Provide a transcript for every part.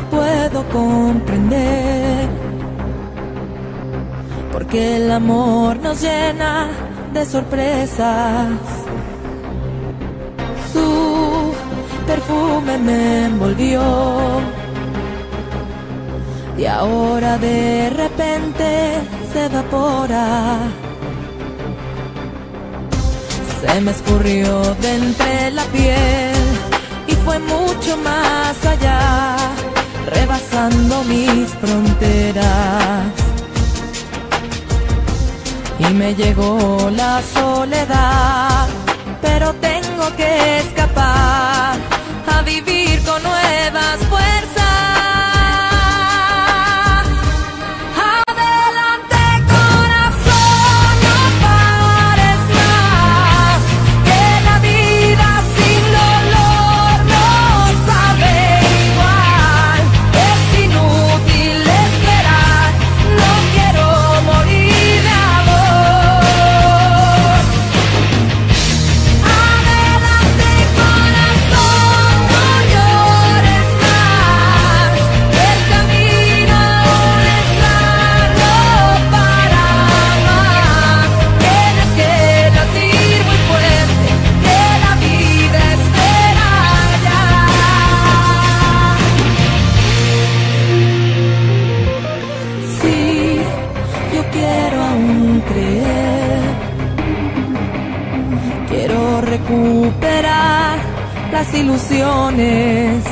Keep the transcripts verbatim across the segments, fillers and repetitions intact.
puedo comprender, porque el amor nos llena de sorpresas. Su perfume me envolvió y ahora de repente se evapora. Se me escurrió de entre la piel y fue mucho más allá, rebasando mis fronteras. Y me llegó la soledad, pero tengo que escapar a vivir con nuevas fuerzas. Recuperar las ilusiones.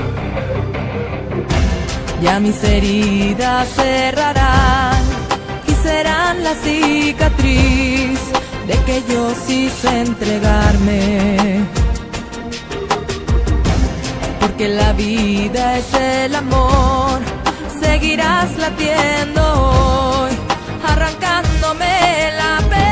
Ya mis heridas cerrarán y serán la cicatriz de que yo sí sé entregarme. Porque la vida es el amor, seguirás latiendo hoy, arrancándome la pena.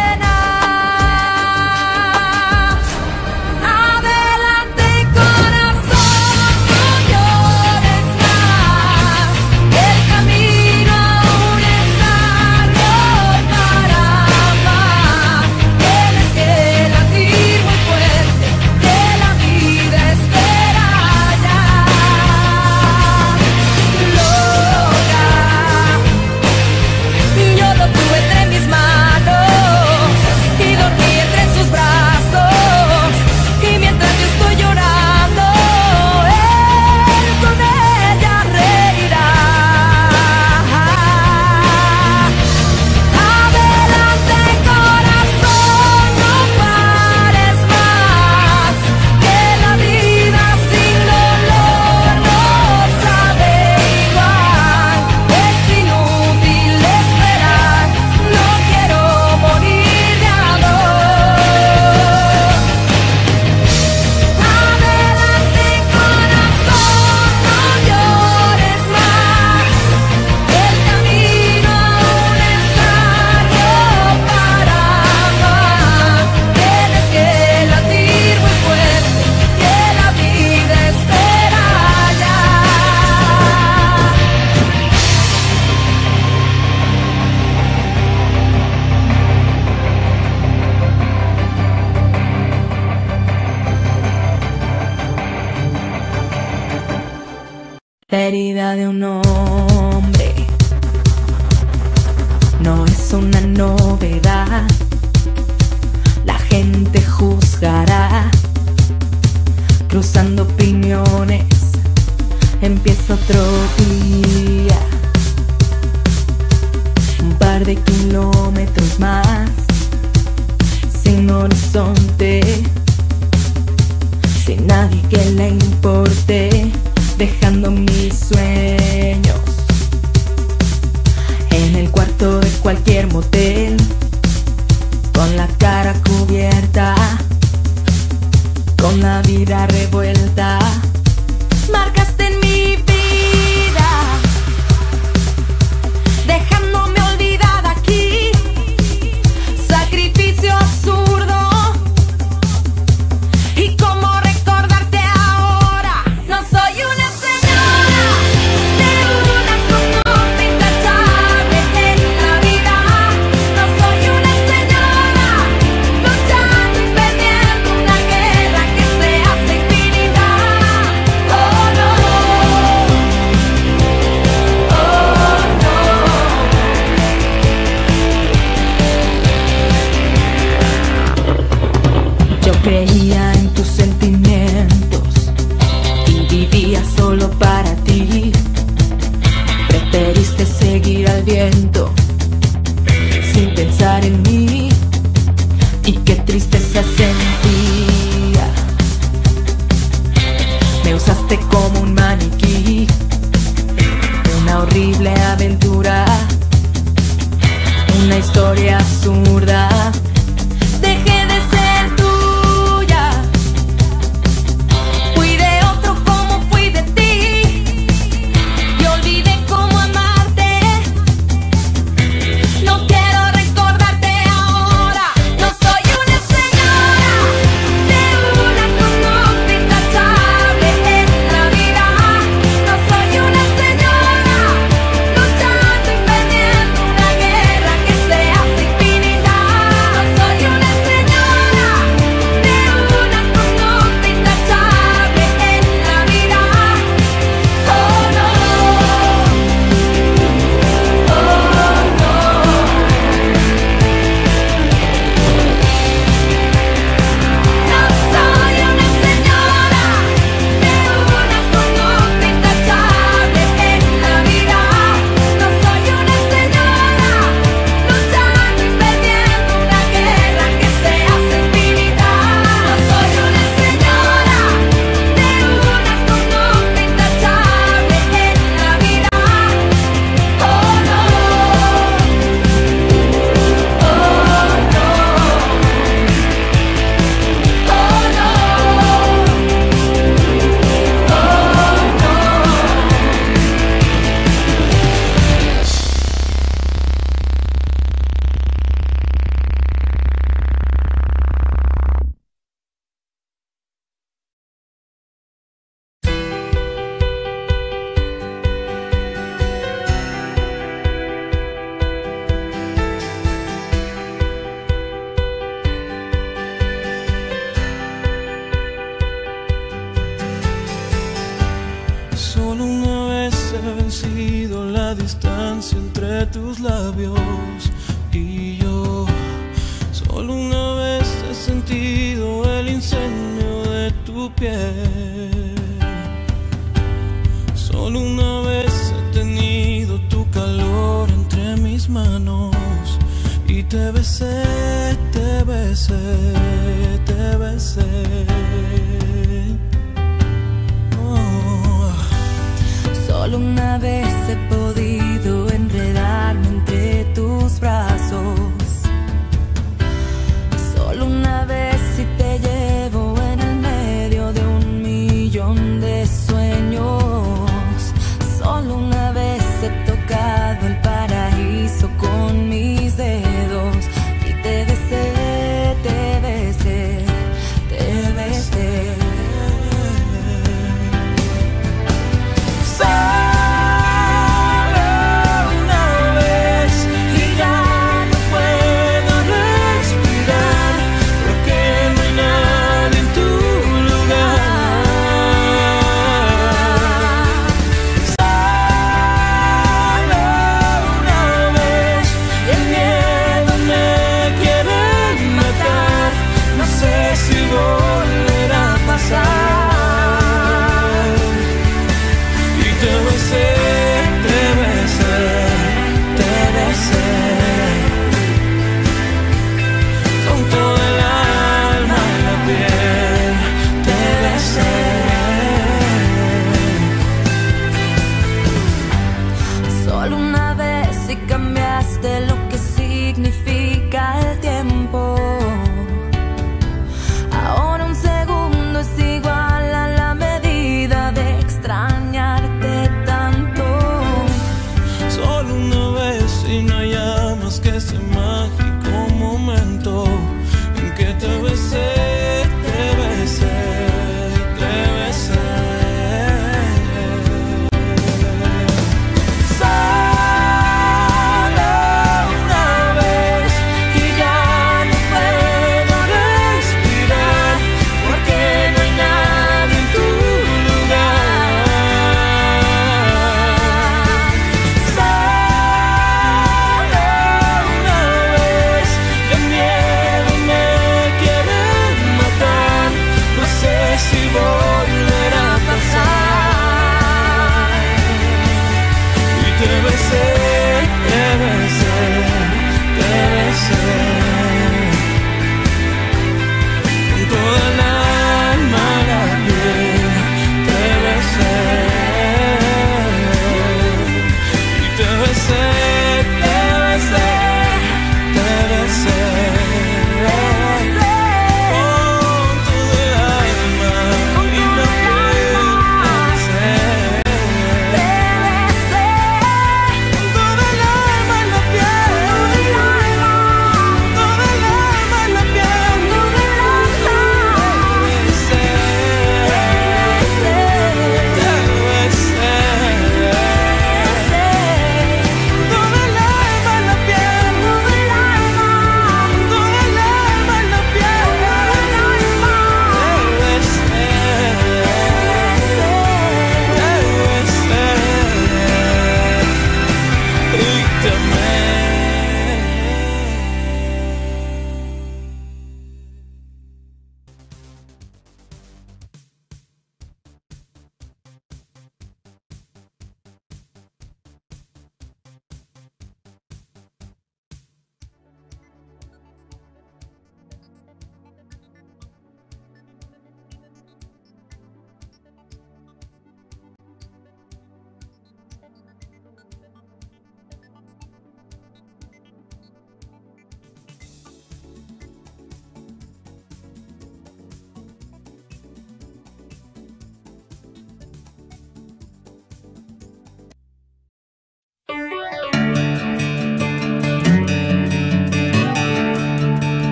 La herida de un hombre no es una novedad. La gente juzgará, cruzando opiniones, empieza otro día. Un par de kilómetros más, sin horizonte, sin nadie que le importe, dejando mis sueños en el cuarto de cualquier motel, con la cara cubierta, con la vida revuelta. Marcaste en mi vida, dejándome olvidada aquí. Sacrificio absurdo. Y cómo recordarte ahora. No soy una señora de una conducta intachable en la vida. No soy una señora luchando y perdiendo una guerra que se hace infinita. creía en tus sentimientos y vivía solo para ti. Preferiste seguir al viento sin pensar en mí, y qué tristeza sentía. Me usaste como un maniquí, una horrible aventura, una historia absurda. Dejé de ser tuya, fui de otro como fui de ti, y olvidé cómo amarte. No quiero recordarte ahora, no soy una señora de una conducta intachable en la vida. No soy una señora luchando y perdiendo una guerra que se hace infinita. No soy una señora de una conducta intachable en la vida. Oh no, oh no. No soy una señora de una conducta intachable en la vida. No soy una señora luchando y perdiendo una guerra que se hace infinita. No soy una señora de una conducta intachable en la vida. Oh no, oh no, oh no, Solo una vez he vencido la distancia entre tus labios y yo. Solo una vez he sentido el incendio de tu piel. Solo una vez he tenido tu calor entre mis manos y te besé, te besé, te besé. Oh. solo una vez he podido enredarme entre tus brazos. Solo una vez si te llevo en el medio de un millón de sueños. Solo una vez he tocado el paraíso con mis dedos y te besé, te besé, te besé. Solo una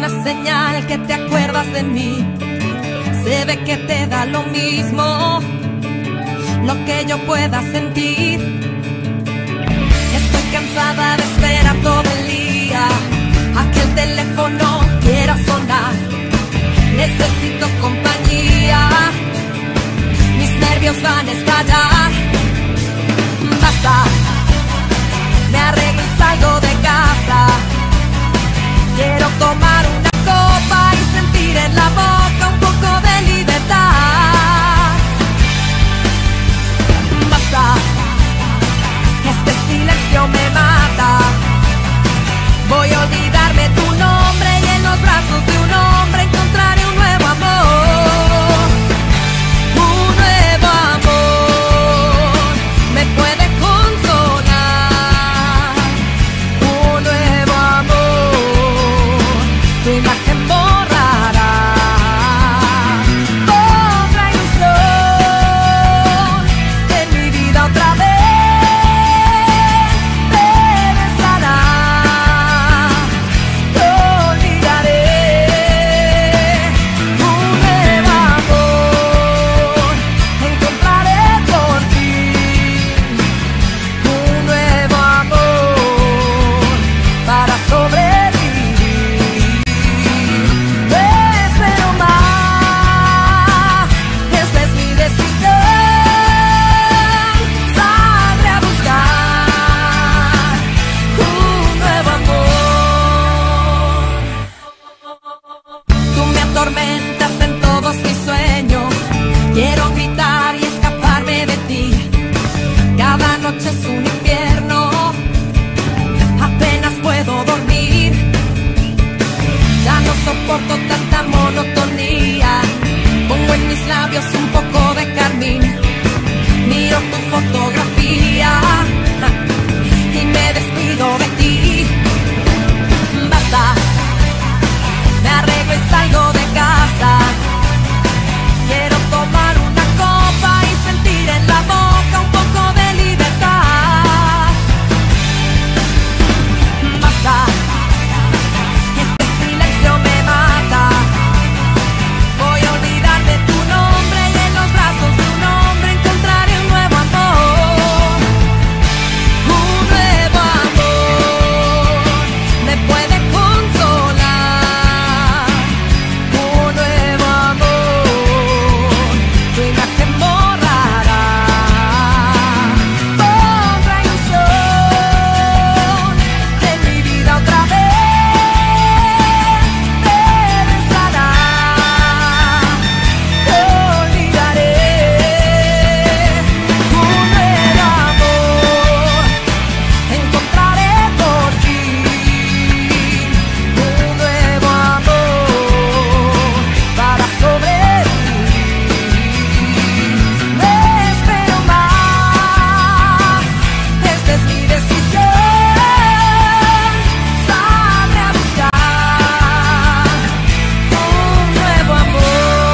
una señal que te acuerdas de mí. Se ve que te da lo mismo lo que yo pueda sentir. Estoy cansada de esperar todo el día a que el teléfono quiera sonar. Necesito compañía, mis nervios van a estallar. Basta, me arreglo y salgo de casa. Quiero tomar una copa y sentir en la boca un poco de libertad. Basta, este silencio me mata. Voy a olvidarme tu nombre y en los brazos de un hombre encontraré un nuevo amor. Un nuevo amor me puede consolar. Un nuevo amor, tu imagen borrará. Otra ilusión en mi vida otra vez. Es un infierno, apenas puedo dormir. Ya no soporto tanta monotonía. Pongo en mis labios un poco de carmín. Miro tu fotografía y me despido de ti. Basta, me arreglo y salgo de casa. Quiero tomar una copa y sentir en la boca un poco de libertad. Basta, este silencio me mata. Voy a olvidar de tu nombre y en los brazos de un hombre encontraré un nuevo amor. Un nuevo amor me puede consolar. Un nuevo amor, tu imagen borrará. Otra ilusión en mi vida otra vez te besará. Te olvidaré. Un nuevo amor encontraré por fin. Un nuevo amor para sobrevivir. No espero más, esta es mi decisión. Saldré a buscar un nuevo amor.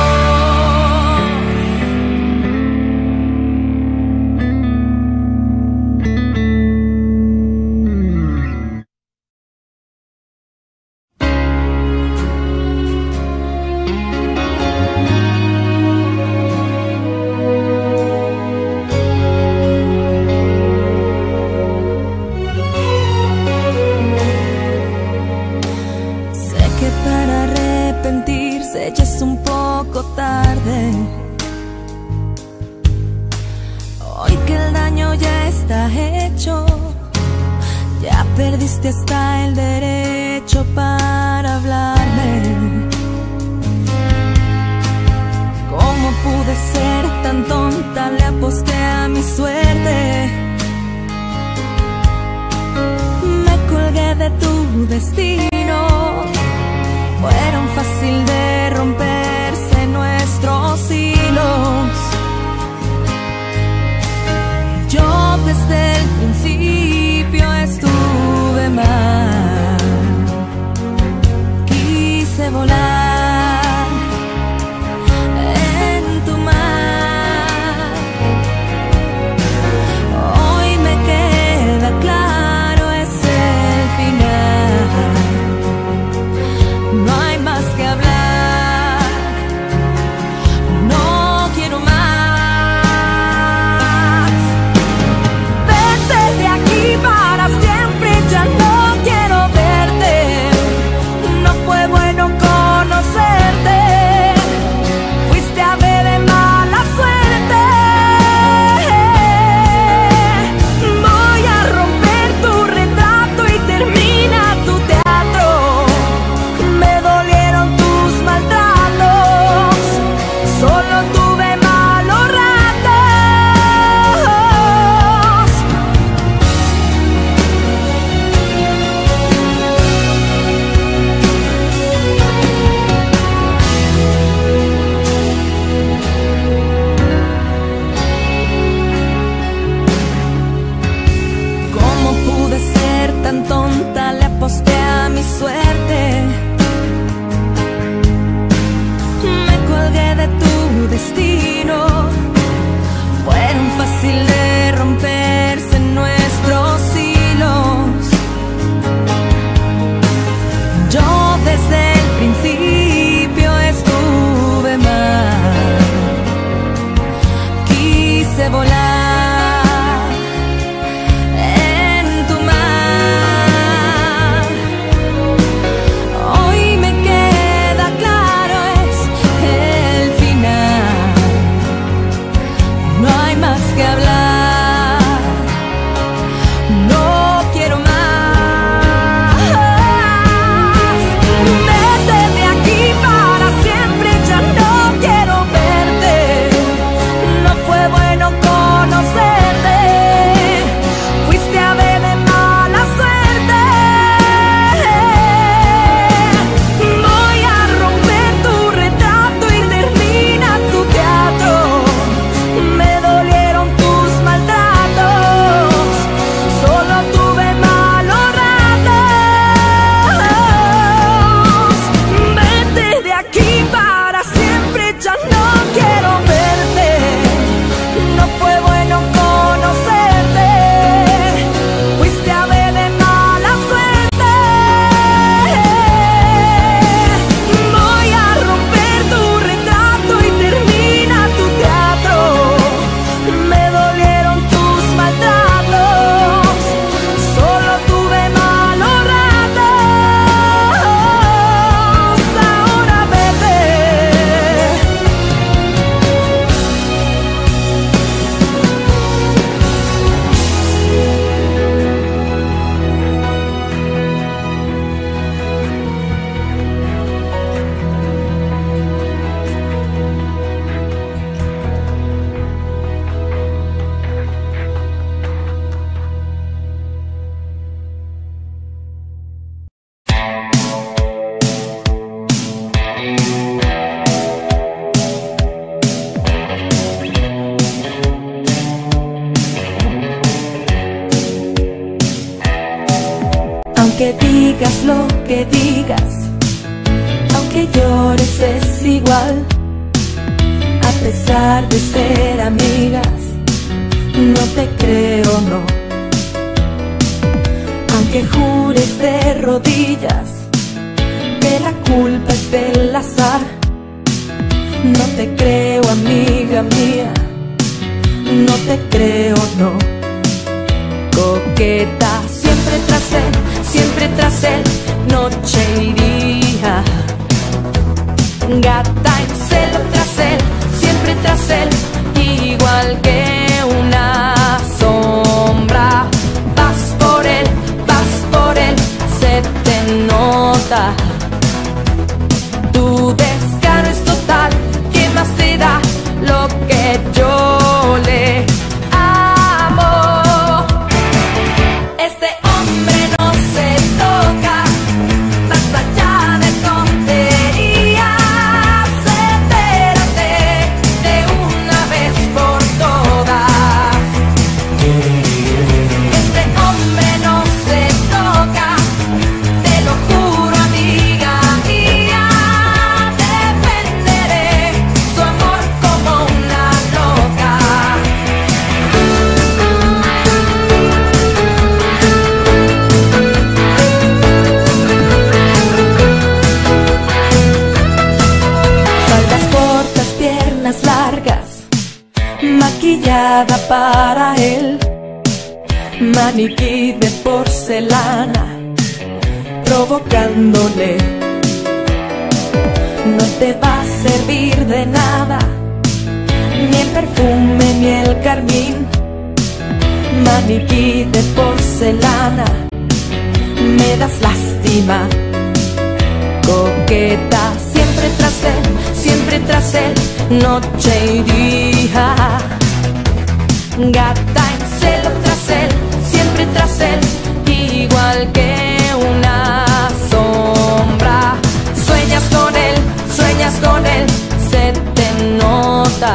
Sé que para arrepentirse ya es un poco tarde. Hoy que el daño ya está hecho, ya perdiste hasta el derecho para hablarme. ¿Cómo pude ser tan tonta? Le aposté a mi suerte. Me colgué de tu destino. Fueron fácil de romperse nuestros hilos. Yo desde el principio estuve mal. Quise volar en tu mar. Hoy me queda claro, es el final. No hay volar en tu mar. Hoy me queda claro, es el final. No hay más que hablar, no quiero más. Vete de aquí para siempre, ya no quiero verte. No fue bueno conocerte, fuiste ave de mala suerte. Voy a romper tu retrato y termina tu teatro. Me dolieron tus maltratos, solo tuve malos ratos. Vete de aquí para siempre, ya no quiero verte. No fue bueno conocerte, fuiste ave de mala suerte. Voy a romper tu retrato y termina tu teatro. Me dolieron tus maltratos, solo tuve malos ratos. Ahora vete. Aunque digas lo que digas, aunque llores es igual. A pesar de ser amigas, no te creo, no. Aunque jures de rodillas que la culpa es del azar, no te creo, amiga mía, no te creo, no. Coqueta, siempre tras él, siempre tras él, noche y día. Gata en celo tras él, siempre tras él, igual que una sombra. Vas por él, vas por él, se te nota. Tu descaro es total, ¿qué más te da lo que yo le amo? Este hombre no se toca, basta ya de tonterías. Entérate de una vez por todas. Este hombre no se toca, te lo juro, amiga mía. Defenderé su amor como una loca. Faldas cortas, piernas largas, maquillada para él, maniquí de porcelana, provocándole. No te va a servir de nada, ni el perfume ni el carmín. Maniquí de porcelana, me das lástima. Coqueta, siempre tras él, siempre tras él, noche y día. Gata en celo tras él, siempre tras él, igual que una sombra. Sueñas con él, sueñas con él, se te nota.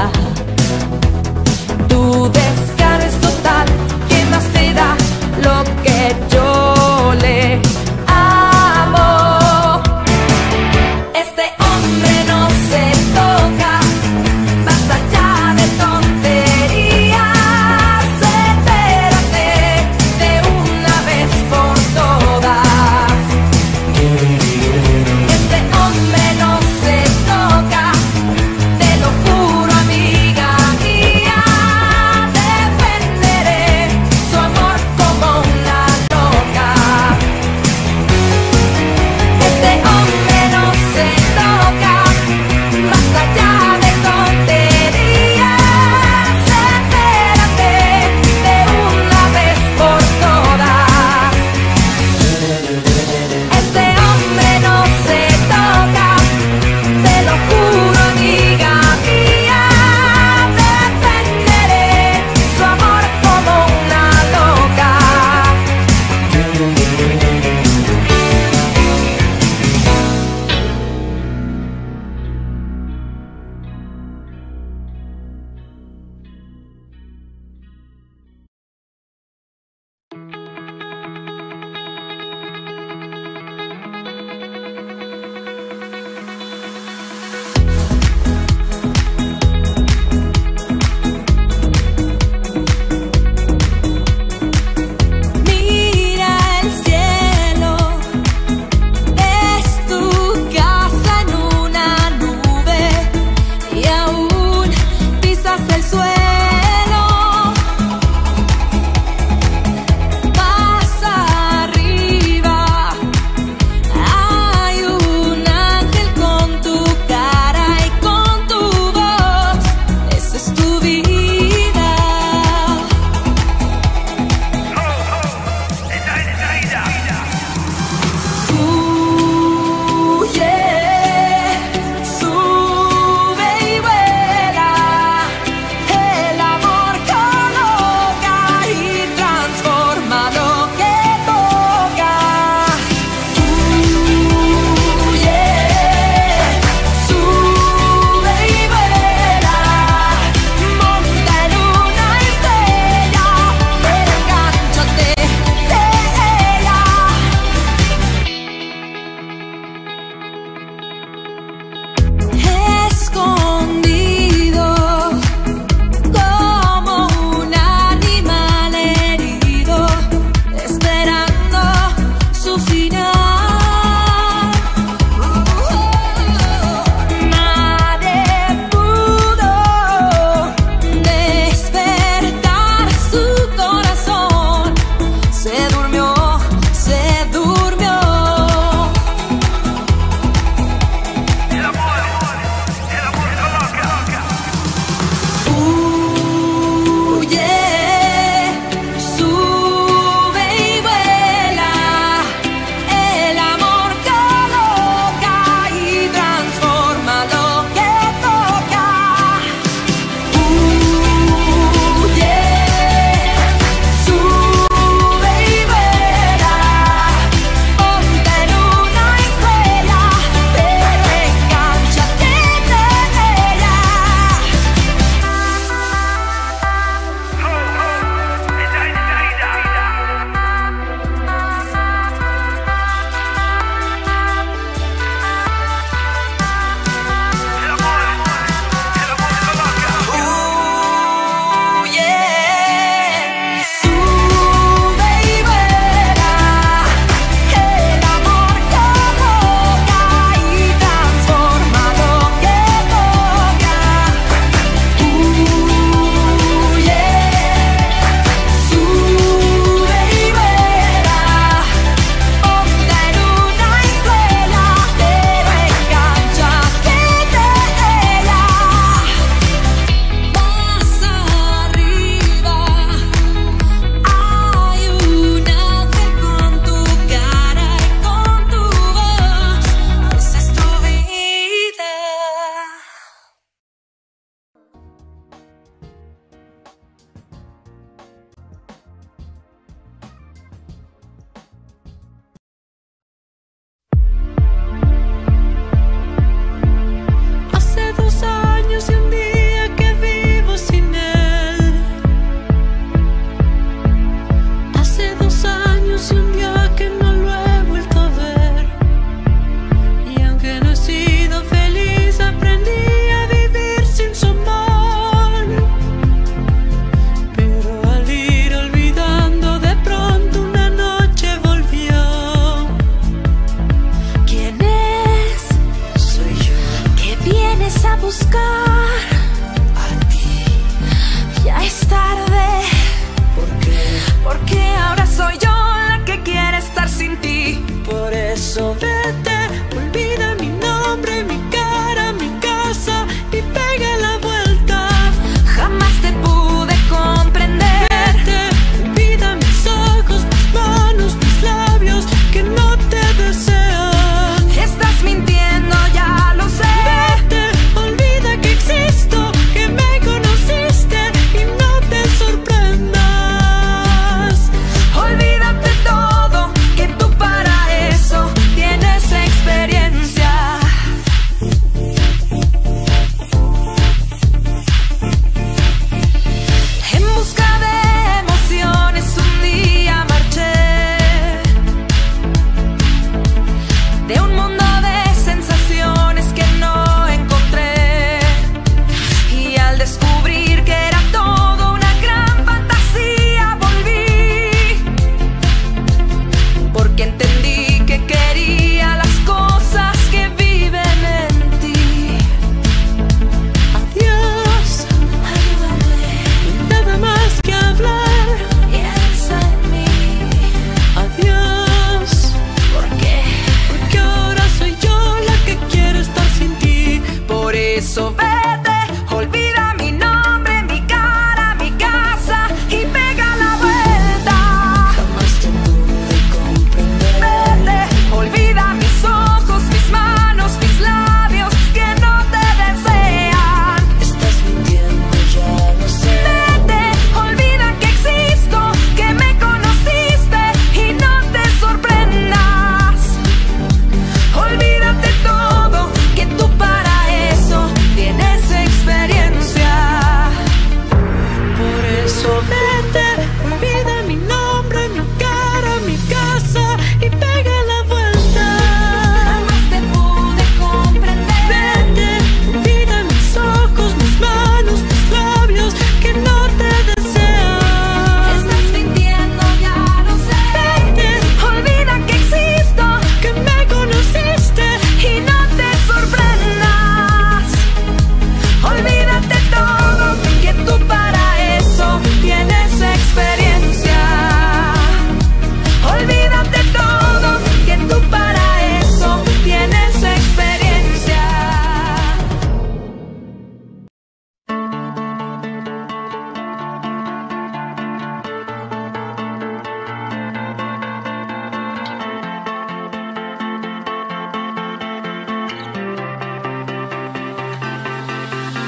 Tu descaro es total, ¿qué más te da lo que yo le amo? Este hombre no se toca, basta ya de tonterías. Entérate de una vez por todas. Este hombre no se toca, te lo juro, amiga.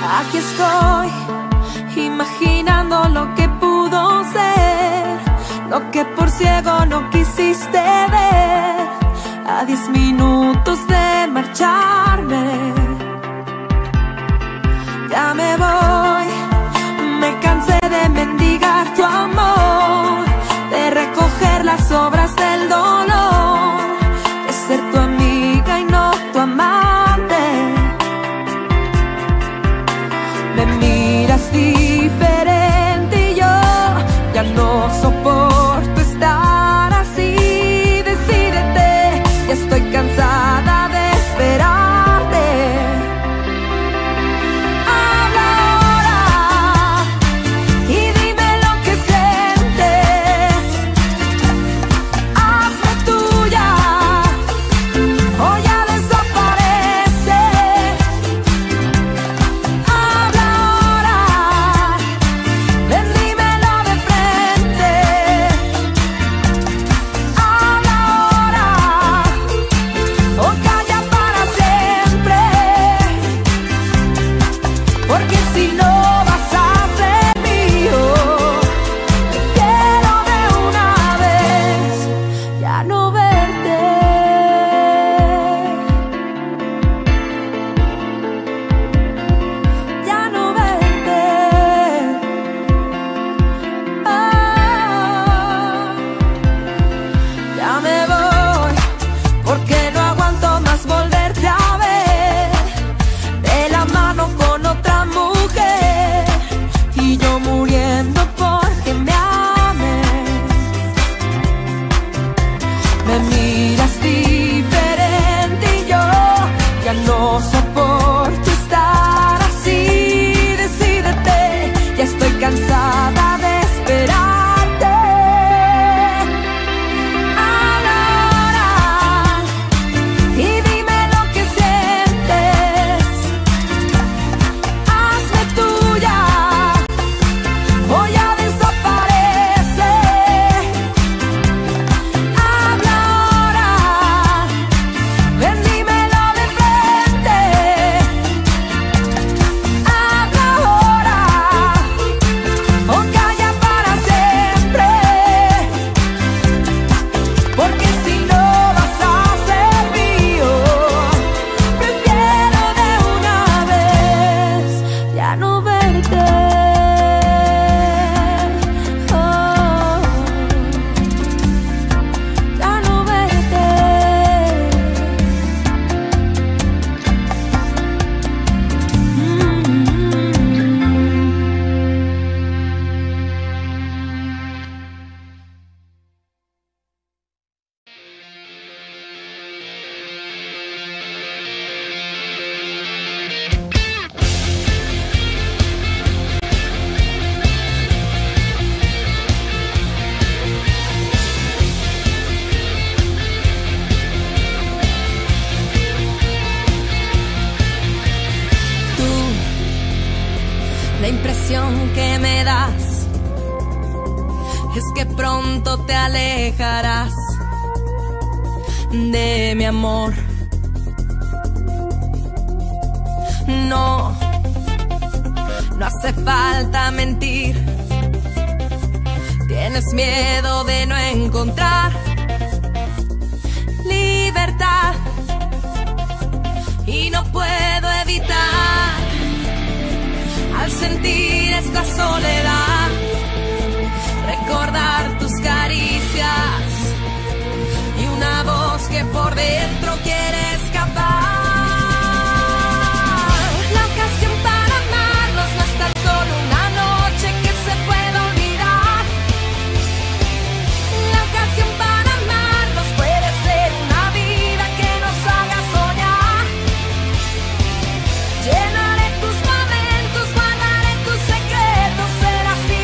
Aquí estoy, imaginando lo que pudo ser, lo que por ciego no quisiste ver. A diez minutos de marcharme, ya me voy. Me cansé de mendigar tu amor, de recoger las sobras del dolor, de ser tu amiga y no tu amante. Me miras diferente y yo ya no soporto estar así. Decídete, ya estoy cansada de esperarte. Habla ahora y dime lo que sientes. Hazme tuya o ya desaparece. Habla ahora, ven, dímelo de frente. Habla ahora o calla para siempre. Porque si no vas a ser mío, quiero de una vez ya no verte. Ya no verte. Ah, ya me voy, porque no aguanto más volverte a ver de la mano con otra mujer, y yo muriendo porque me ames. Me miras diferente y yo ya no soporto estar así. Decídete, ya estoy cansada de esperarte. Habla ahora y dime lo que sientes. Hazme tuya o ya desaparece. Habla ahora, ven, dímelo de frente. Habla ahora o calla para siempre. Porque si no vas a ser mío, prefiero de una vez ya no verte. Oh, ya no verte. Mm. Tú, la impresión que me das es que pronto te alejarás de mi amor. No, no hace falta mentir. Tienes miedo de no encontrar libertad, y no puedo evitar, al sentir esta soledad, recordar tus caricias y una voz que por dentro quiere escapar. La ocasión para amarnos no es tan solo una noche que se pueda olvidar. La ocasión para amarnos puede ser una vida que nos haga soñar. Llenaré tus momentos, guardaré tus secretos, serás mi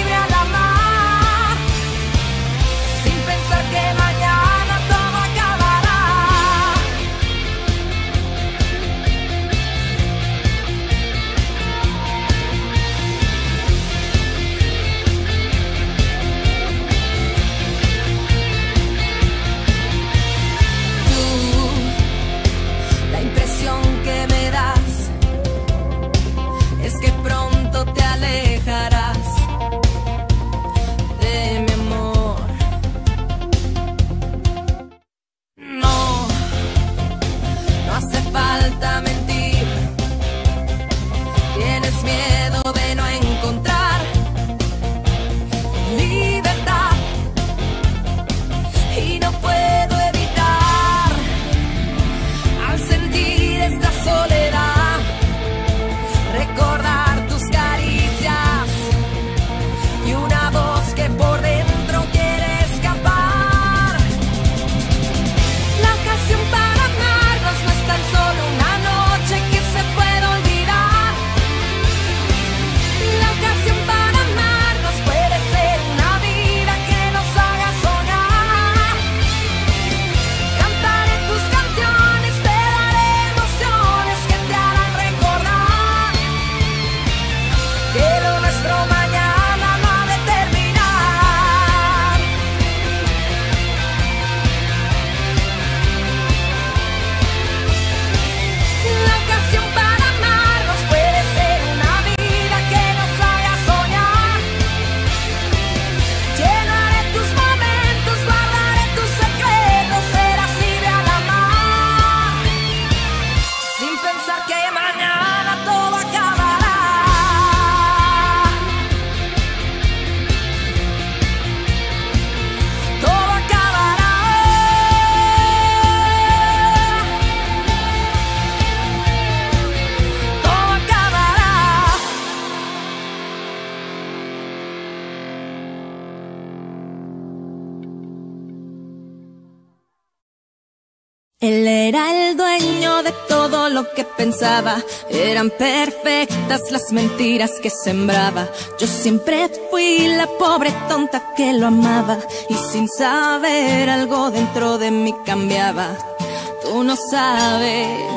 lo que pensaba. Eran perfectas las mentiras que sembraba. Yo siempre fui la pobre tonta que lo amaba, y sin saber algo dentro de mí cambiaba. Tú no sabes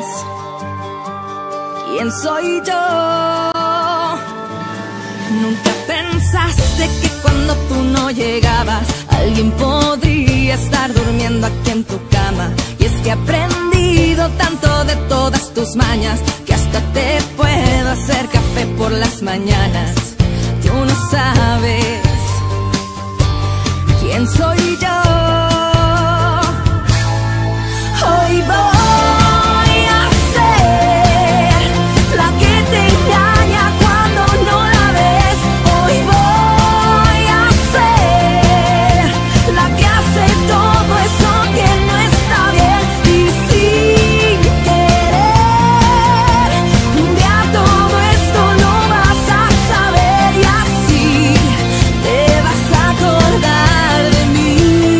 quién soy yo. Nunca pensaste que cuando tú no llegabas alguien podría estar durmiendo aquí en tu cama. Y es que he aprendido tanto de todas tus mañas que hasta te puedo hacer café por las mañanas. Tú no sabes quién soy yo. Hoy voy a ser la que te engaña cuando no la ves. Hoy voy a ser la que hace todo eso que no está bien. Y sin querer, un día todo esto lo vas a saber, y así te vas a acordar de mí.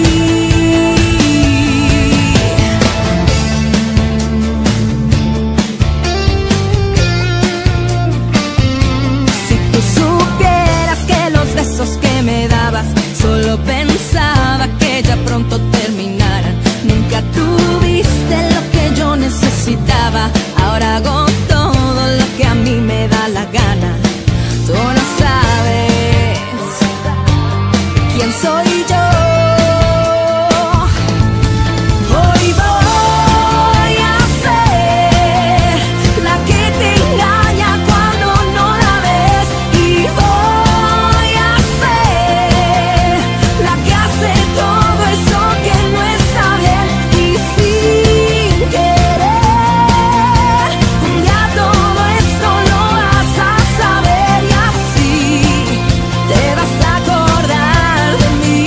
Si tú supieras que los besos que me dabas solo pensaba que ya pronto terminaran. Nunca tuviste lo que yo necesitaba. Ahora hago todo lo que a mí me da la gana. Tú no sabes quién soy yo. Hoy voy a ser la que te engaña cuando no la ves. Y voy a ser la que hace todo eso que no está bien. Y sin querer, un día todo esto lo vas a saber, y así te vas a acordar de mí.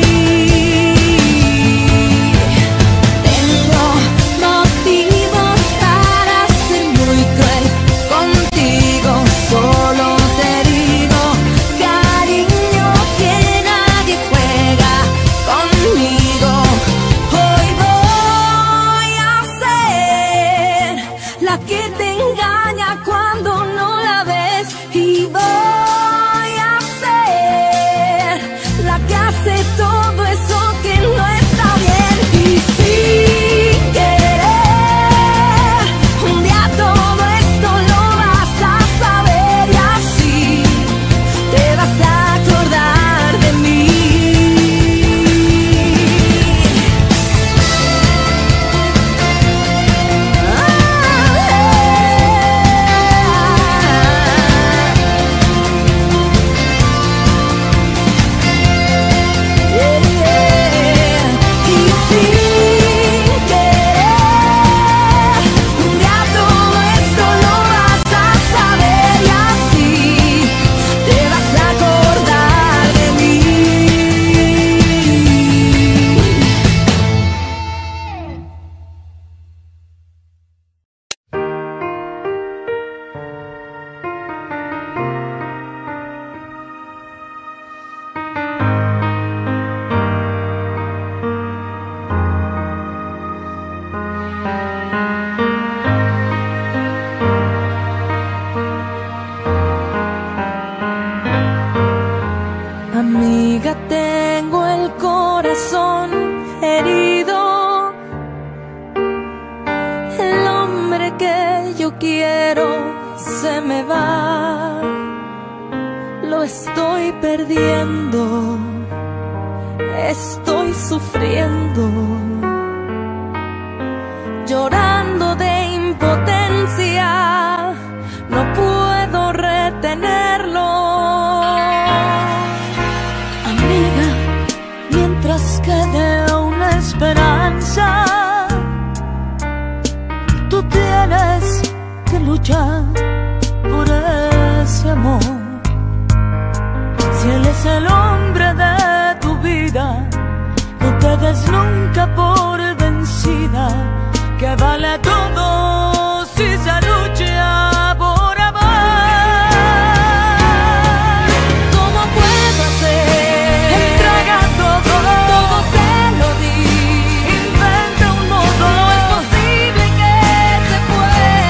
Tengo motivos para ser muy cruel contigo. Solo te digo, cariño, que nadie juega conmigo. Hoy voy a ser la que te engaña cuando no la ves. Y voy a ser la que hace todo eso que no está bien. Y sin querer, un día todo esto lo vas a saber, y así te vas a acordar de mí. Y sin querer, un día todo esto lo vas a saber, y así te vas a acordar de mí. Amiga, tengo el corazón herido. El hombre que yo quiero se me va. Lo estoy perdiendo. Estoy sufriendo, llorando de impotencia. No puedo retenerlo. Amiga, mientras quede una esperanza, tú tienes que luchar por ese amor. Si él es el hombre de tu vida, no te des nunca por vencida, que vale todo si se lucha por amar. ¿Cómo puedo hacer? Entrega todo, todo se lo di. Inventa un modo, no es posible que se pueda.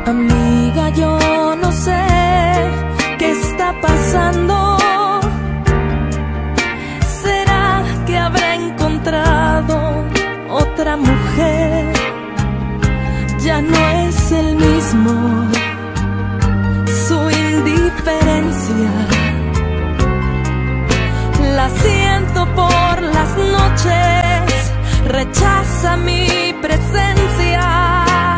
Amiga, yo no sé qué está pasando. ¿Será que habrá encontrado otra mujer? Ya no es el mismo, su indiferencia la siento por las noches, rechaza mi presencia.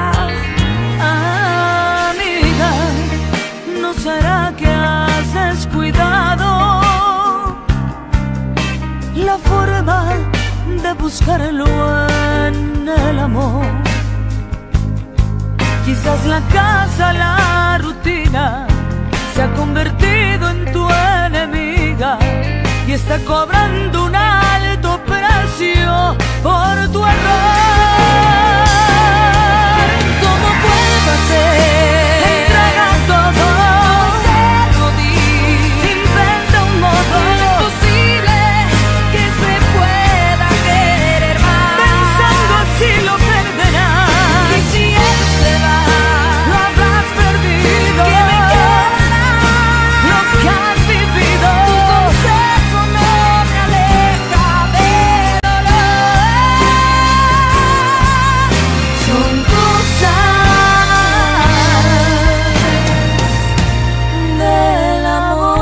Amiga, ¿no será que has descuidado la forma de buscarlo en el amor? Quizás la casa, la rutina se ha convertido en tu enemiga y está cobrando un alto precio por tu error. ¿Cómo puedo hacer? Entrega todo, se lo di. Inventa un modo. No es posible que se pueda querer más, pensando si lo perderás. Y si él se va, lo habrás perdido. ¿Qué me quedará? Lo que has vivido. Tu consejo no me aleja del dolor. Son cosas del amor.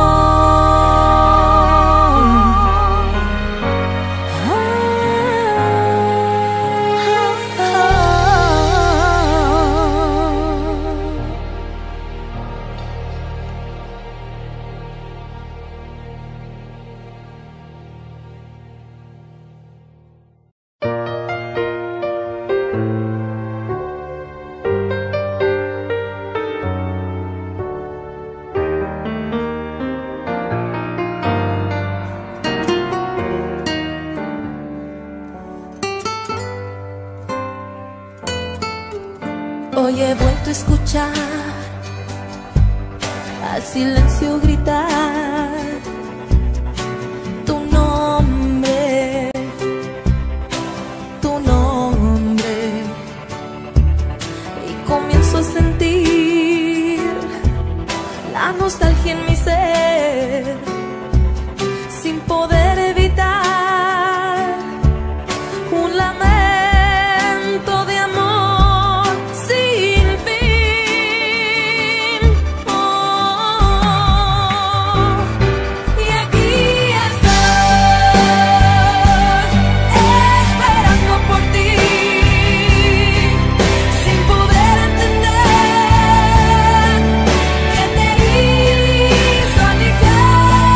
Hoy he vuelto a escuchar al silencio gritar tu nombre, tu nombre, y comienzo a sentir la nostalgia en mi ser, sin poder evitar un lamento de amor sin fin. Oh, y aquí estoy esperando por ti, sin poder entender qué te hizo aniquilarte.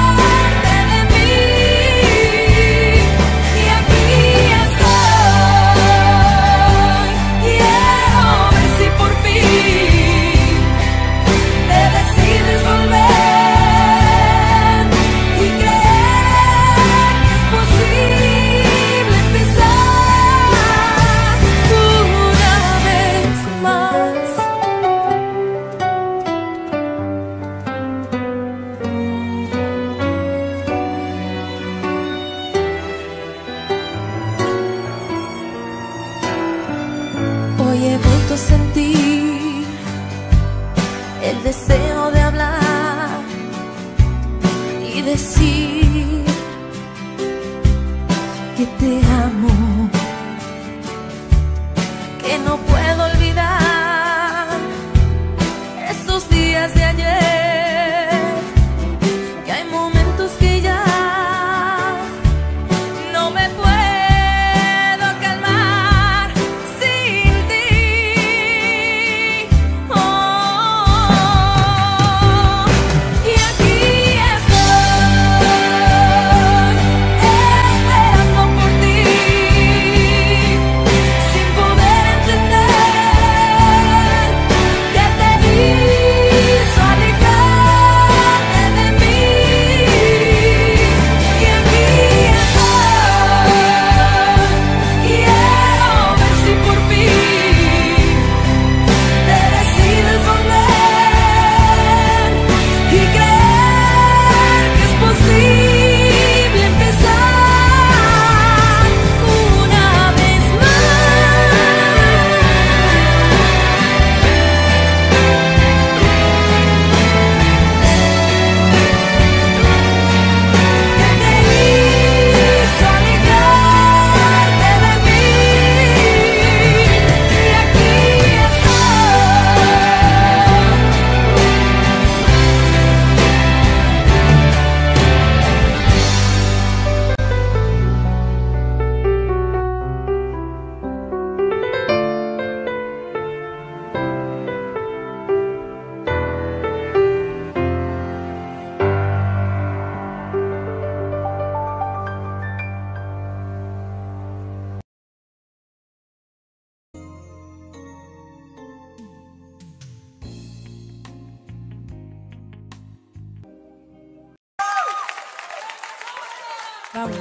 Vamos.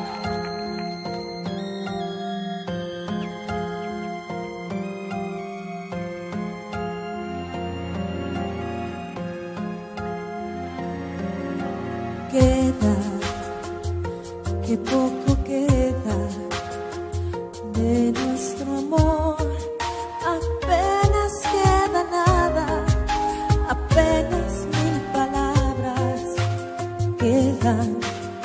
Queda, que poco queda de nuestro amor, apenas queda nada, apenas mil palabras quedan,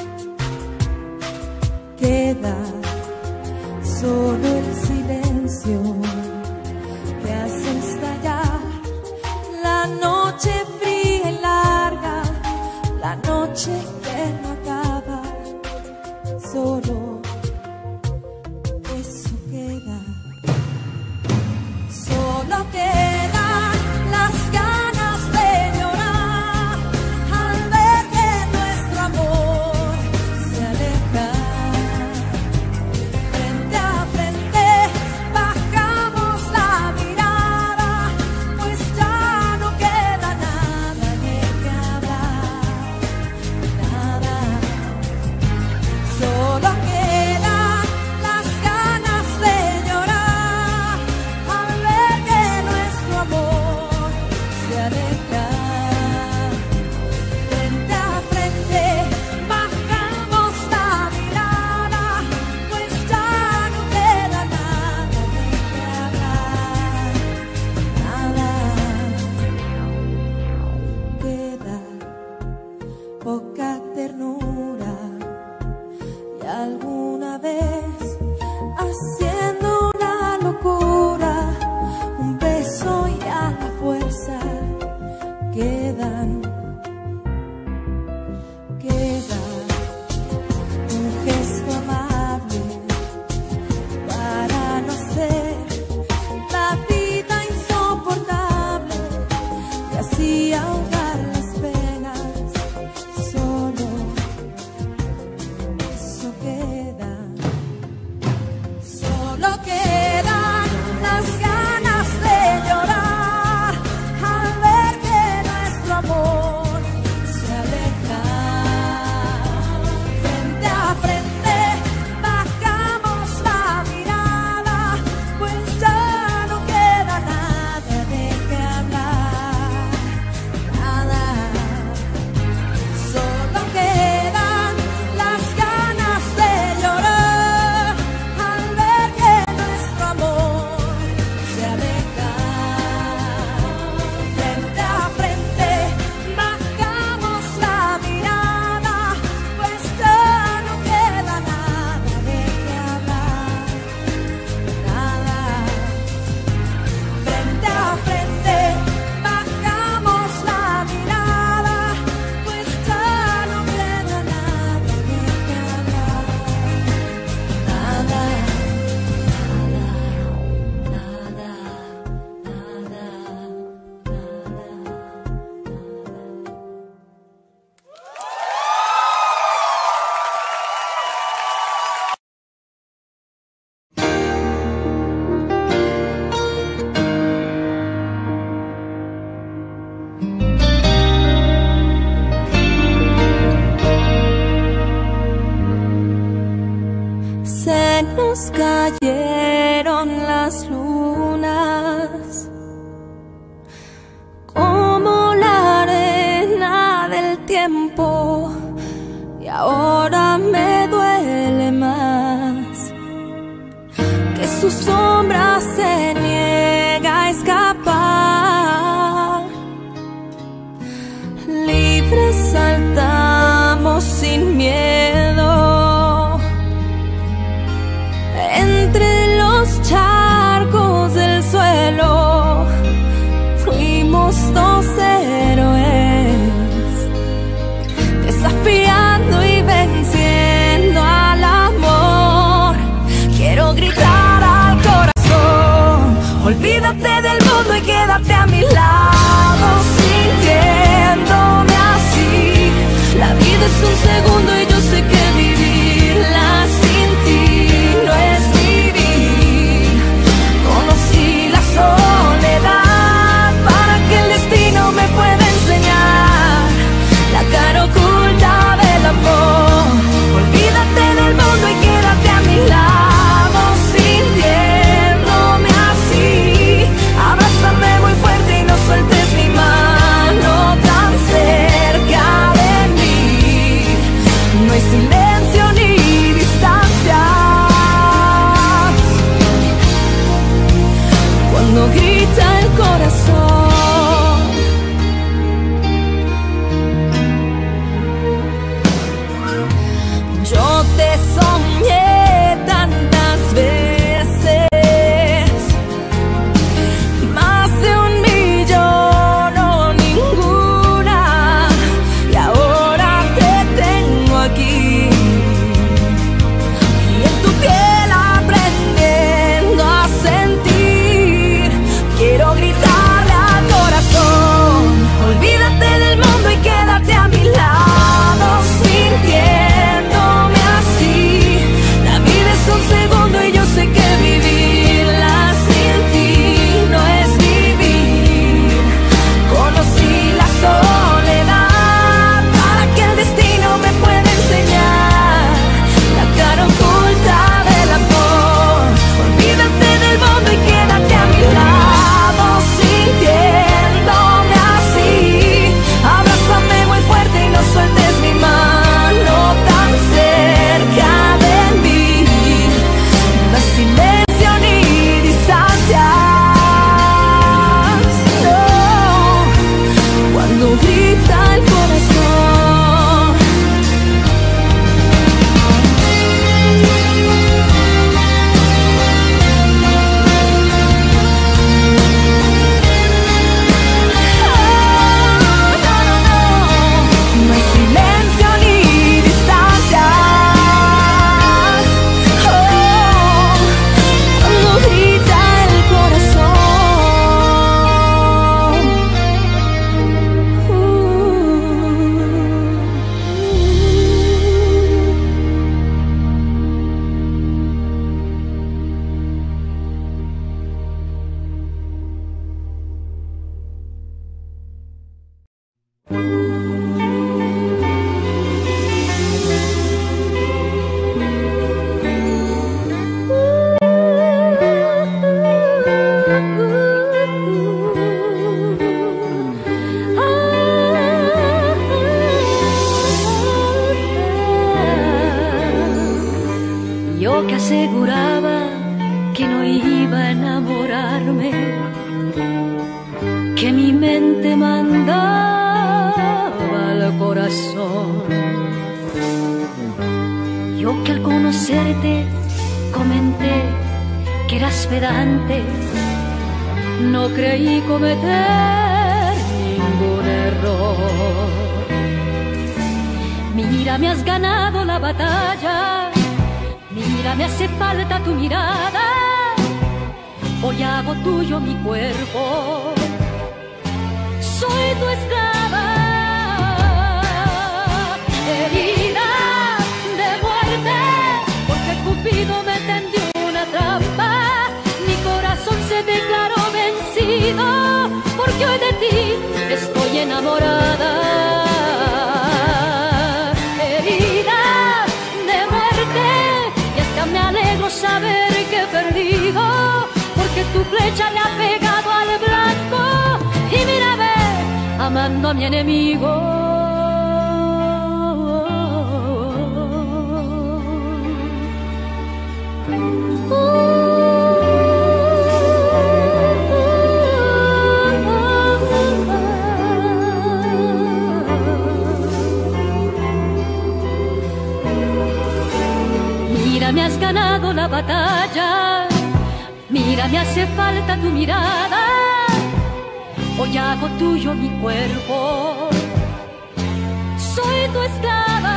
queda solo el silencio que hace estallar la noche fría y larga, la noche que no acaba, solo eso queda, solo quedan las ganas de llorar al ver que nuestro amor se aleja. Frente a frente bajamos la mirada, pues ya no queda nada de qué hablar. Solo quedan las ganas de llorar al ver que nuestro amor se aleja. Frente a frente bajamos la mirada, pues ya no queda nada de qué hablar. Nada queda, poca ternura. Y alguna vez, haciendo una locura, un beso y a la fuerza quedan, queda un gesto amable para no ser la vida insoportable y así ahogar las penas. Solo eso queda, solo quedan las ganas de llorar al ver que nuestro amor se aleja. Frente a frente bajamos la mirada, pues ya no queda nada de qué hablar. Nada, solo quedan las ganas de llorar al ver que nuestro amor se aleja. Frente a frente bajamos la mirada, pues ya no queda nada de qué hablar. Nada, frente a frente bajamos la mirada, pues ya no queda nada de qué hablar. Nada, nada, nada, nada, se nos cayeron las lunas como la arena del tiempo y ahora me duele más que su sombra se niega a escapar. Libres saltamos sin miedo entre los charcos del suelo, fuimos dos héroes, desafiando y venciendo al amor. Quiero gritar al corazón, olvídate del mundo y quédate a mi lado, sintiéndome así. La vida es un segundo y yo sé que vivirla sin ti no es vivir. Conocí la soledad para que el destino me pueda enseñar la cara oculta del amor. Olvídate que mi mente mandaba al corazón. Yo que al conocerte comenté que eras pedante, no creí cometer ningún error. Mira, me has ganado la batalla, mira, me hace falta tu mirada. Hoy hago tuyo mi cuerpo, soy tu esclava. Herida de muerte, porque Cupido me tendió una trampa. Mi corazón se declaró vencido, porque hoy de ti estoy enamorada. Herida de muerte, y hasta me alegro saber que he perdido, porque tu flecha le ha pegado al blanco. Y mírame amando a mi enemigo. Mira, me has ganado la batalla, mira, me hace falta tu mirada. Hoy hago tuyo mi cuerpo, soy tu esclava.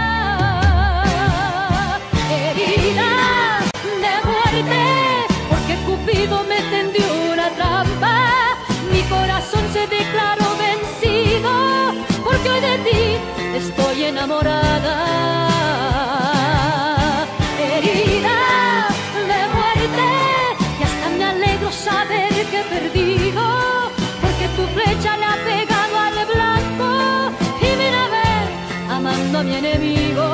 Herida de muerte, porque Cupido me tendió una trampa. Mi corazón se declaró vencido, porque hoy de ti estoy enamorada. Herida de muerte, y hasta me alegro saber que he perdido, porque tu flecha le ha pegado al blanco. Y mírame amando a mi enemigo.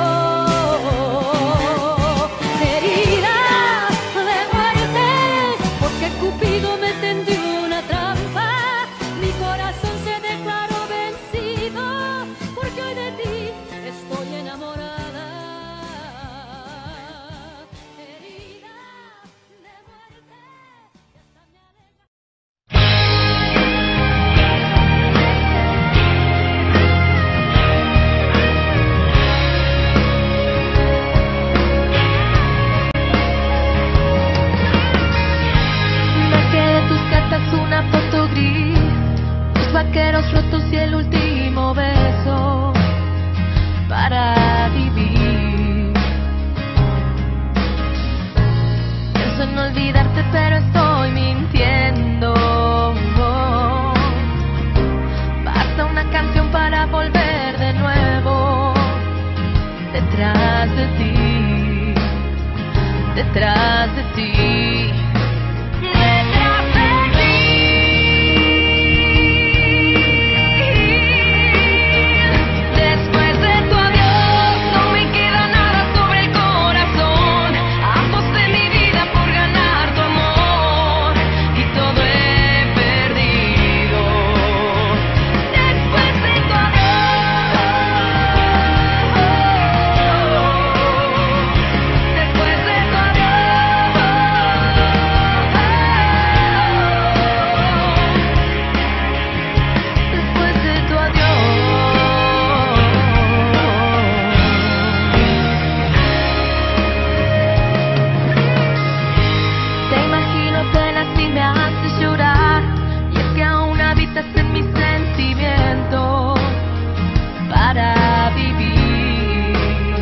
Herida de muerte, porque Cupido me tendió una trampa. Mi corazón se declaró vencido, porque hoy de ti estoy enamorada. Herida de muerte, y hasta me alegra. Saqué de tus cartas una foto gris, tus vaqueros rotos y el último beso para vivir. Pienso en olvidarte, pero estoy mintiendo. Basta una canción para volver de nuevo detrás de ti, detrás de ti. Detrás de ti. Después de tu adiós no me queda nada sobre el corazón. Aposté mi vida por ganar tu amor y todo he perdido. Después de tu adiós, después de tu después de tu adiós. Te imagino, te lastimé, me haces llorar, y es que aún habitas en mis sentimientos para vivir.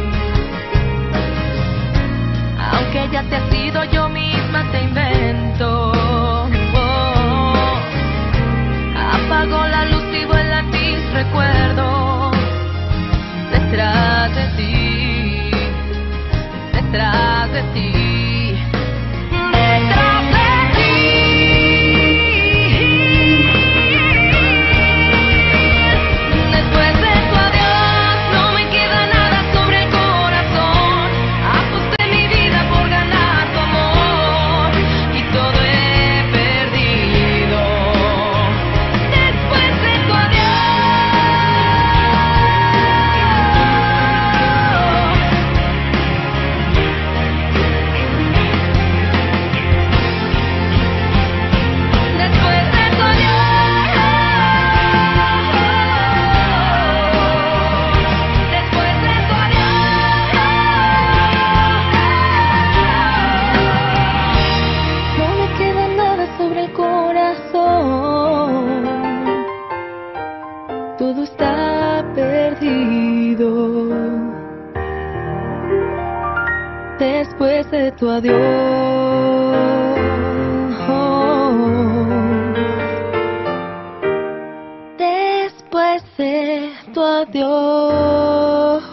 Aunque ya te has ido, yo misma te invento. Apago la luz y vuelan mis recuerdos detrás de ti, detrás de ti, detrás de ti. Después de tu adiós no me queda nada sobre el corazón. Aposté mi vida por ganar tu amor y todo he perdido. Después de tu adiós. de tu adiós. Después de tu adiós.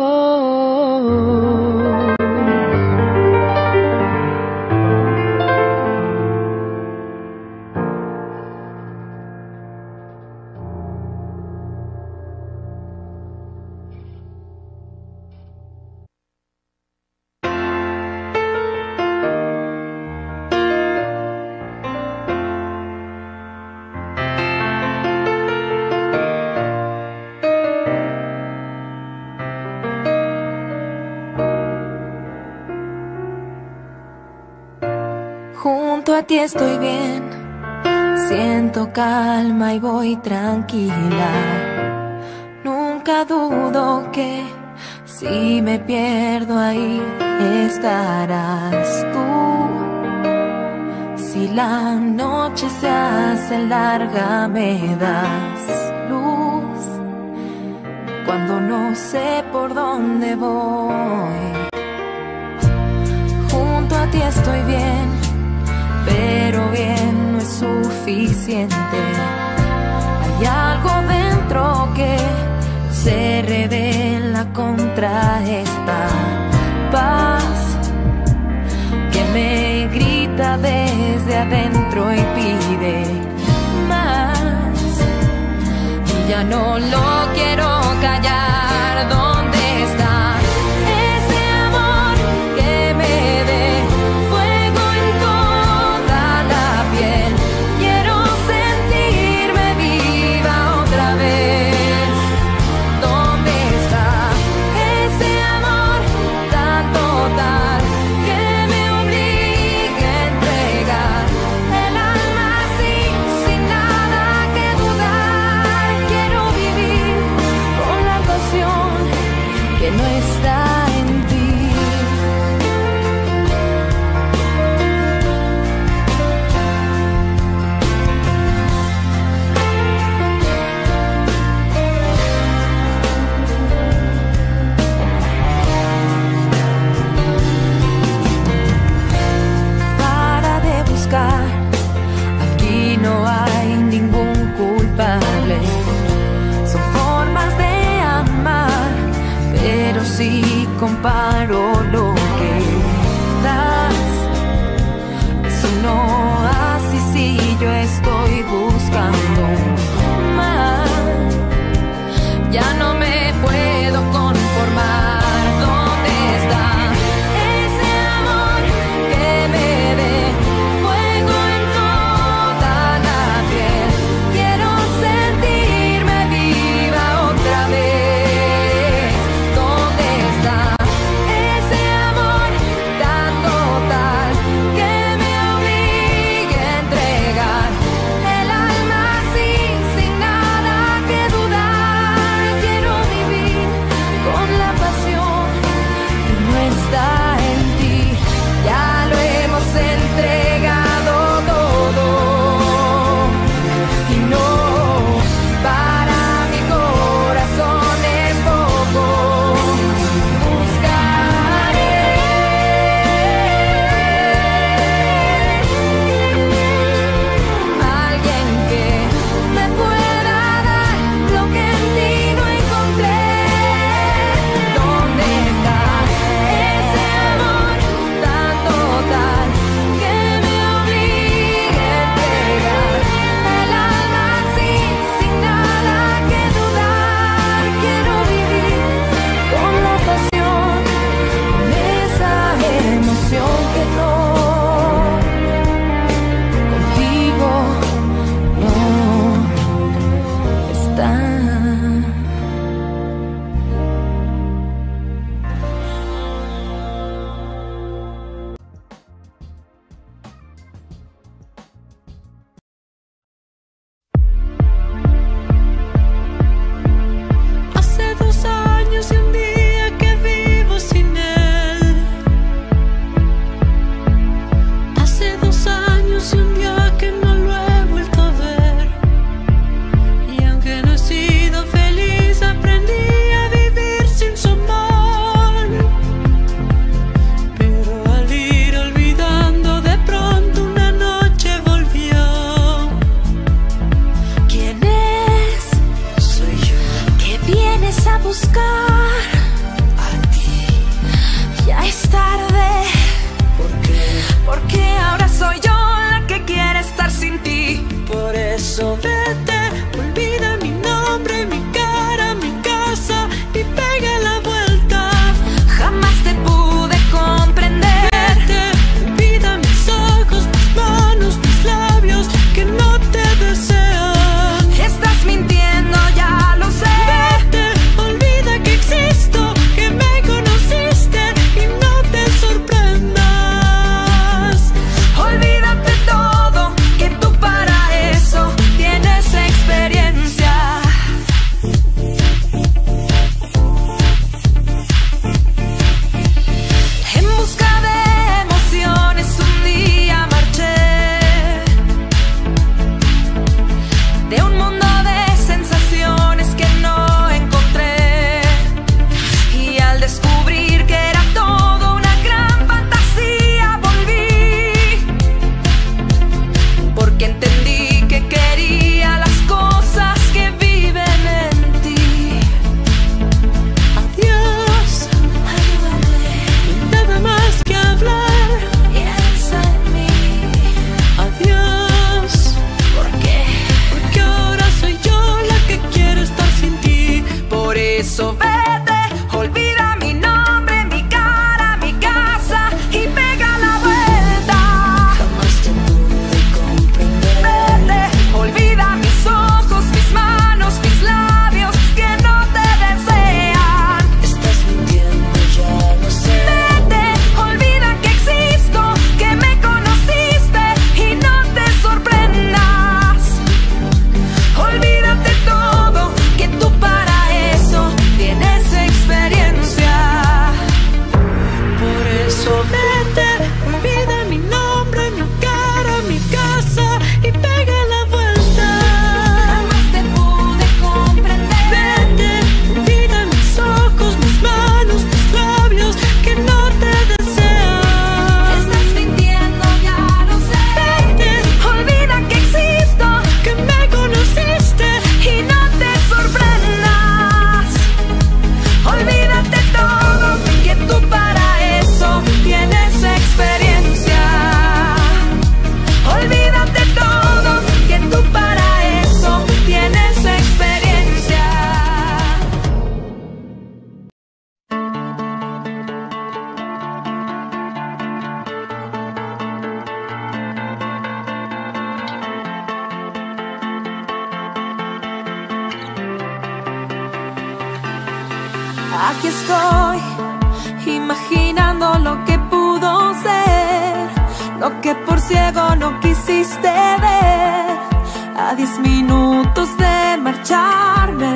Junto a ti estoy bien, siento calma y voy tranquila. Nunca dudo que si me pierdo ahí estarás tú. Si la noche se hace larga me das luz. Cuando no sé por dónde voy, junto a ti estoy bien, pero bien no es suficiente. Hay algo dentro que se revela contra esta paz que me grita desde adentro y pide más. Y ya no lo quiero callar. ¿Dónde está ese amor que me dé fuego en toda la piel? Quiero sentirme viva otra vez. ¿Dónde está ese amor tan total que me obligue a entregar el alma así, sin nada que dudar? Quiero vivir buscar a ti. Ya es tarde. ¿Por qué? Porque ahora soy yo la que quiere estar sin ti. Por eso vete, olvida mi nombre, mi cara, mi casa y pega la vuelta. Jamás te pude comprender. Vete, olvida mis ojos, mis manos, mis labios que no te desean. Estás mintiendo, ya lo sé. Vete, olvida que existo, que me conociste y no te sorprendas. Olvídate todo, que tú para eso tienes experiencia. En busca de emociones un día marché de un mundo de sensaciones que no encontré. Y al descubrir que era todo una gran fantasía volví, porque entendí que quería las cosas que viven en ti. Adiós, Ayúdame, nada más que hablar. piensa en mí. Adiós, ¿Por qué? porque ahora soy yo la que quiere estar sin ti. Por eso vete, olvida mi nombre, mi cara, mi casa y pega la vuelta. Jamás te pude comprender. Vete, olvida mis ojos, mis manos, mis labios que no te desean. Estás mintiendo, ya lo sé. Vete, olvida que existo, que me conociste y no te sorprendas. Olvídate todo, que tú para eso tienes experiencia. Por eso vete, olvida mi nombre, mi cara, mi casa y pega la vuelta. Jamás te pude comprender. Vete, olvida mis ojos, mis manos, mis labios que no te desean. Estás mintiendo, ya lo sé. Vete, Olvida que existo, que me conociste y no te sorprendas. Olvídate todo, que tú para eso tienes experiencia. Olvídate todo, que tú para eso tienes experiencia. Aquí estoy, imaginando lo que pudo ser, lo que por ciego no quisiste ver. A diez minutos de marcharme,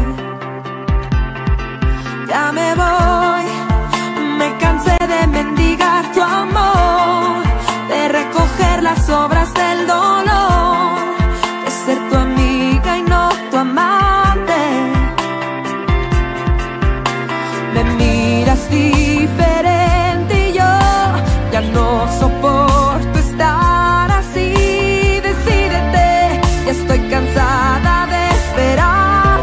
ya me voy. Me cansé de mendigar tu amor, de recoger las obras del dolor, de ser tu amiga y no tu amante. Me miras diferente y yo ya no soporto estar así. Decídete, ya estoy cansada de esperar.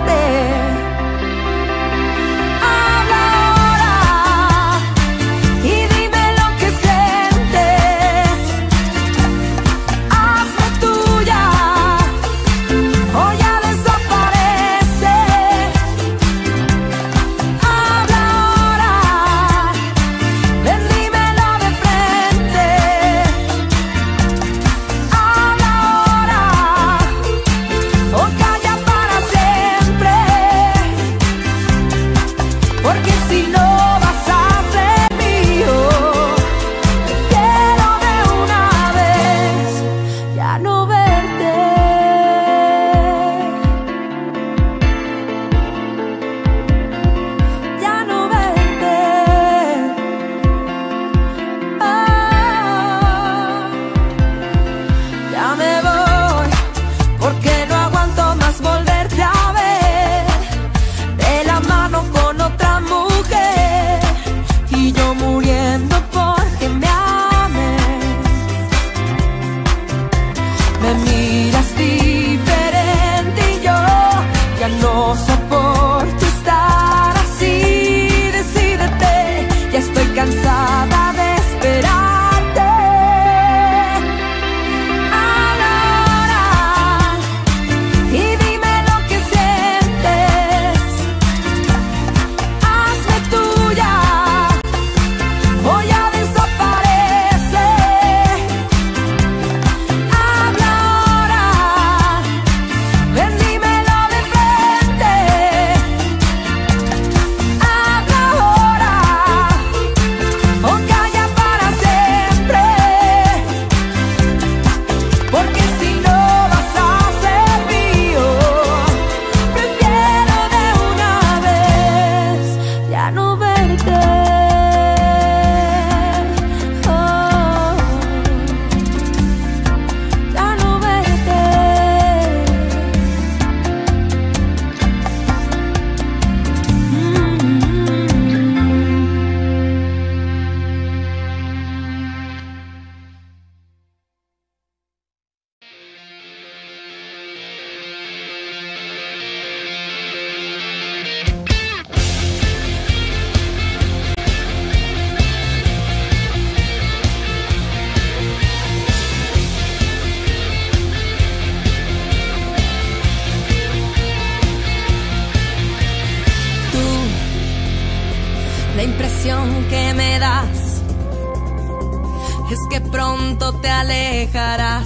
impresión que me das es que pronto te alejarás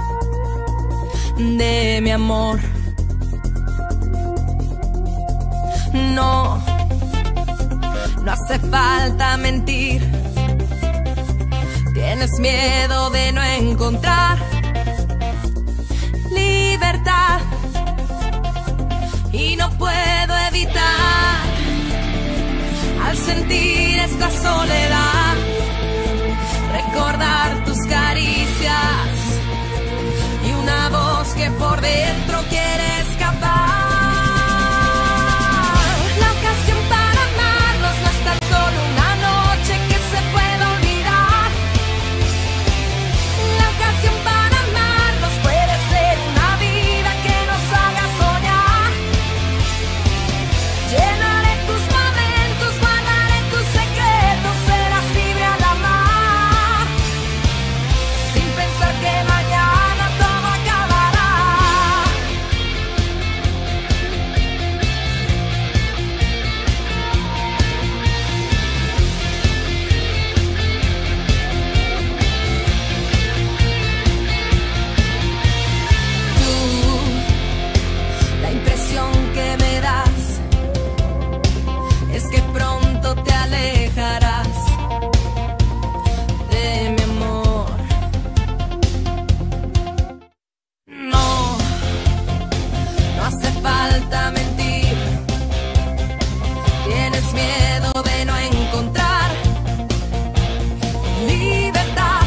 de mi amor. No, no hace falta mentir. Tienes miedo de no encontrar libertad y no puedo evitar al sentir esta soledad recordar tus caricias y una voz que por dentro quiere escapar. La ocasión para amarnos no es tan solo una noche que se pueda olvidar. La ocasión para amarnos puede ser una vida que nos haga soñar. Llenaré tus momentos, guardaré tus secretos, serás libre al amar, sin pensar que mañana todo acabará. Tú, la impresión que me das es que pronto te alejarás de mi amor. No, no hace falta mentir. Tienes miedo de no encontrar libertad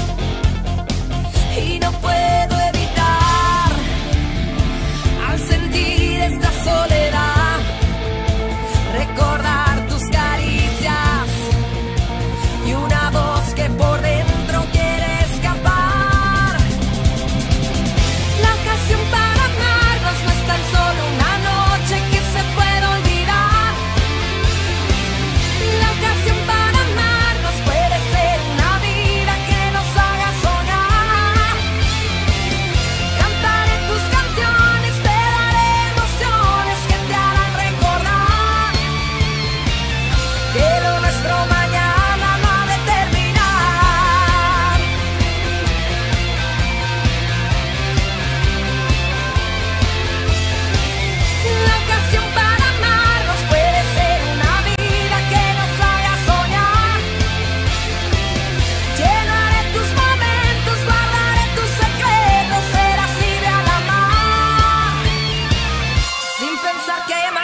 y no puedo evitar al sentir esta soledad recordar tus caricias y una voz que por dentro quiere escapar. La ocasión para amarnos no es tan solo una noche que se puede olvidar. La ocasión para amarnos puede ser una vida que nos haga soñar. Cantaré tus canciones, te daré emociones que te harán recordar que lo nuestro mañana no ha de terminar. La ocasión para amarnos puede ser una vida que nos haga soñar. Llenaré tus momentos, guardaré tus secretos, serás libre al amar, sin pensar que